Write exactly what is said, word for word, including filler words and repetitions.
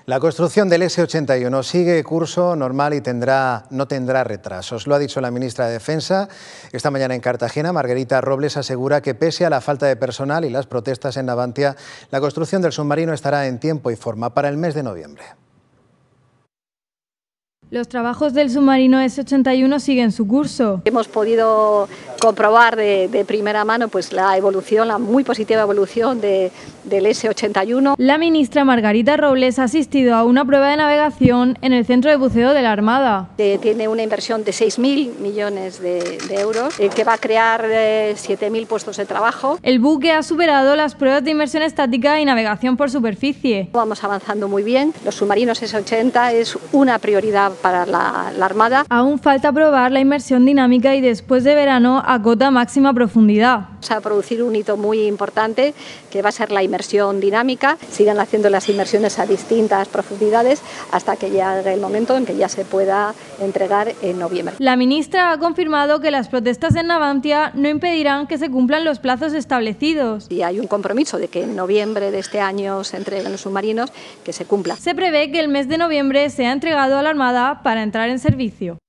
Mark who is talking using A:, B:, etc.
A: La construcción del ese ochenta y uno sigue curso normal y tendrá, no tendrá retrasos. Lo ha dicho la ministra de Defensa. Esta mañana en Cartagena, Margarita Robles asegura que pese a la falta de personal y las protestas en Navantia, la construcción del submarino estará en tiempo y forma para el mes de noviembre.
B: Los trabajos del submarino ese ochenta y uno siguen su curso.
C: Hemos podido comprobar de, de primera mano pues, la evolución, la muy positiva evolución de, del ese ochenta y uno.
B: La ministra Margarita Robles ha asistido a una prueba de navegación en el Centro de Buceo de la Armada.
C: Eh, tiene una inversión de seis mil millones de, de euros, eh, que va a crear eh, siete mil puestos de trabajo.
B: El buque ha superado las pruebas de inmersión estática y navegación por superficie.
C: Vamos avanzando muy bien. Los submarinos ese ochenta es una prioridad para la, la Armada.
B: Aún falta probar la inmersión dinámica y después de verano a cota máxima profundidad.
C: Vamos a producir un hito muy importante que va a ser la inmersión dinámica. Sigan haciendo las inmersiones a distintas profundidades hasta que llegue el momento en que ya se pueda entregar en noviembre.
B: La ministra ha confirmado que las protestas en Navantia no impedirán que se cumplan los plazos establecidos.
C: Y hay un compromiso de que en noviembre de este año se entreguen los submarinos, que se cumpla.
B: Se prevé que el mes de noviembre sea entregado a la Armada para entrar en servicio.